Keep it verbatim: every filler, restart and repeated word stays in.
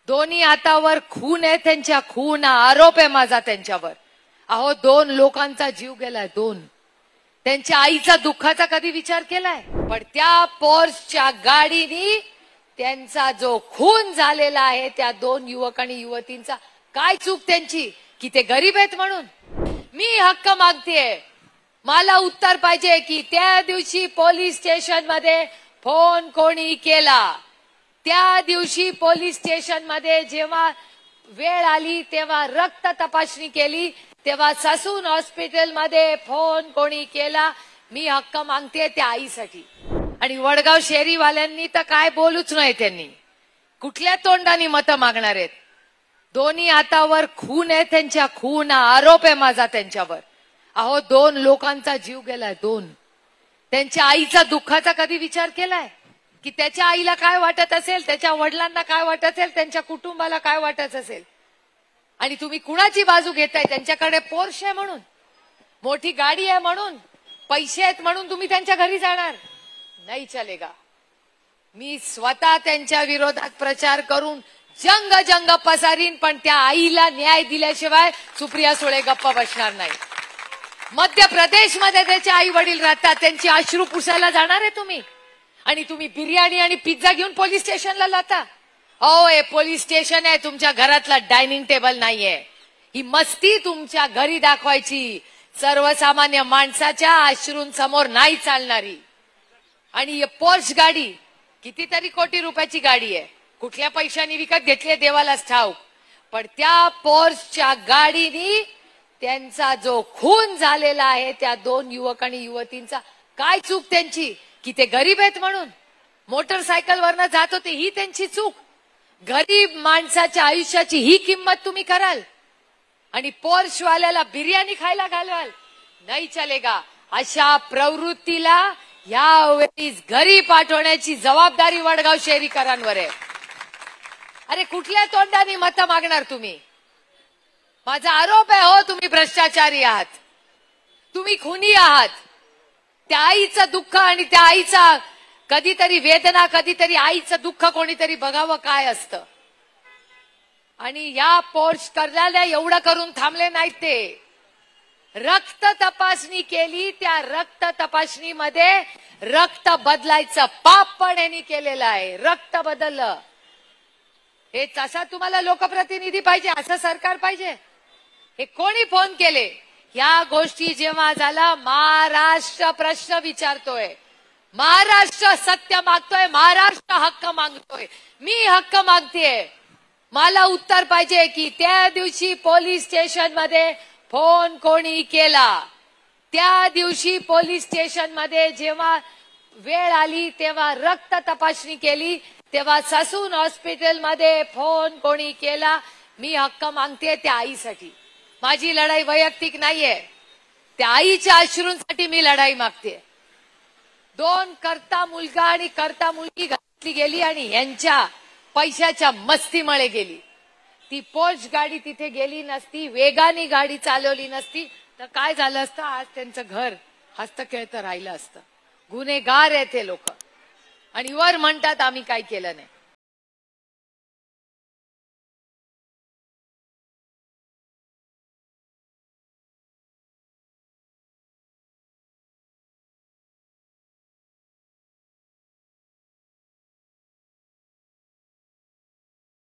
दोन्ही हातावर खून आहे त्यांच्या, खून आरोप आहे माझा त्यांच्यावर. अहो दोन लोकांचा जीव गेलाय, दोन. त्यांच्या आईचा दुःखाचा कधी विचार केलाय? पण त्या पोर्सच्या गाडीनी त्यांचा जो खून झालेला आहे त्या दोन युवक आणि युवतींचा, काय चूक त्यांची की ते गरीब आहेत म्हणून? मी हक्क मागतेय, मला उत्तर पाहिजे की त्या दिवशी पोलीस स्टेशन मध्ये फोन कोणी केला? त्या दिवशी पोलीस स्टेशन मध्ये जेव्हा वेळ आली तेव्हा रक्त तपासणी केली, तेव्हा ससून हॉस्पिटल मध्ये फोन कोणी केला? मी हक्क मागते त्या आईसाठी. आणि वडगाव शेरीवाल्यांनी तर काय बोलूच नाही, त्यांनी कुठल्या तोंडाने मतं मागणार आहेत? दोन्ही हातावर खून आहे त्यांच्या, खून आरोप आहे माझा त्यांच्यावर. अहो दोन लोकांचा जीव गेलाय, दोन. त्यांच्या आईचा दुःखाचा कधी विचार केलाय की त्याच्या आईला काय वाटत असेल, त्याच्या वडिलांना काय वाटत असेल, त्यांच्या कुटुंबाला काय वाटत असेल? आणि तुम्ही कुणाची बाजू घेताय? त्यांच्याकडे पोर्श आहे म्हणून, मोठी गाडी आहे म्हणून, पैसे आहेत म्हणून तुम्ही त्यांच्या घरी जाणार? नाही चलेगा. मी स्वतः त्यांच्या विरोधात प्रचार करून जंग जंग पसारीन, पण त्या आईला न्याय दिल्याशिवाय सुप्रिया सुळे गप्प बसणार नाही. मध्य प्रदेशमध्ये त्याचे आई वडील राहतात, त्यांची अश्रू पुसायला जाणार आहे तुम्ही? आणि तुम्ही बिर्याणी आणि पिझ्झा घेऊन पोलीस स्टेशनला जाता? हो, हे पोलीस स्टेशन आहे, तुमच्या घरातला डायनिंग टेबल नाहीये. ही मस्ती तुमच्या घरी दाखवायची, सर्वसामान्य माणसाच्या अश्रूंसमोर नाही चालणारी. आणि ही पोर्श गाडी कितीतरी कोटी रुपयाची गाडी आहे, कुठल्या पैशांनी विकत घेतली देवालाच ठाऊक. पण त्या पोर्शच्या गाडीनी त्यांचा जो खून झालेला आहे त्या दोन युवक आणि युवतींचा, काय चूक त्यांची की ते गरीब आहेत म्हणून? मोटरसायकलवरनं जात होते, ही त्यांची चूक? गरीब माणसाच्या आयुष्याची ही किंमत तुम्ही कराल आणि पोर्शवाल्याला बिर्याणी खायला घालवाल? नाही चलेगा. अशा प्रवृत्तीला यावेळी घरी पाठवण्याची जबाबदारी वडगाव शहरीकरांवर आहे. अरे कुठल्या तोंडाने मतं मागणार तुम्ही? माझा आरोप आहे, हो तुम्ही भ्रष्टाचारी आहात, तुम्ही खुनी आहात. त्या आईचं दुःख आणि त्या आईचा कधीतरी वेदना, कधीतरी आईचं दुःख कोणीतरी बघावं काय असतं. आणि या पोर्श करण्याला एवढं करून थांबले नाहीत ते. रक्त तपासणी केली, त्या रक्त तपासणीमध्ये रक्त बदलायचं पाप पण यांनी केलेलं आहे. रक्त बदललं. हे तसा तुम्हाला लोकप्रतिनिधी पाहिजे, असं सरकार पाहिजे? हे कोणी फोन केले? या गोष्टी जेव्हा झाला, महाराष्ट्र प्रश्न विचारतोय, महाराष्ट्र सत्य मागतोय, महाराष्ट्र हक्क मागतोय. मी हक्क मागतेय, मला उत्तर पाहिजे की त्या दिवशी पोलीस स्टेशन मध्ये फोन कोणी केला? त्या दिवशी पोलीस स्टेशन मध्ये जेव्हा वेळ आली तेव्हा रक्त तपासणी केली, तेव्हा ससून हॉस्पिटल मध्ये फोन कोणी केला? मी हक्क मागते त्या आईसाठी. माझी लढाई वैयक्तिक नाहीये, त्या आईच्या अश्रूंसाठी मी लढाई मागते. दोन करता मुलगा आणि करता मुलगी घातली गेली आणि यांच्या पैशाच्या मस्तीमुळे गेली. ती पोर्श गाडी तिथे गेली नसती, वेगाने गाडी चालवली नसती तर काय झालं असतं? आज त्यांचं घर हस्तखेळतं राहिलं असतं. गुन्हेगार आहे ते लोक. आणि वर म्हणतात आम्ही काय केलं नाही.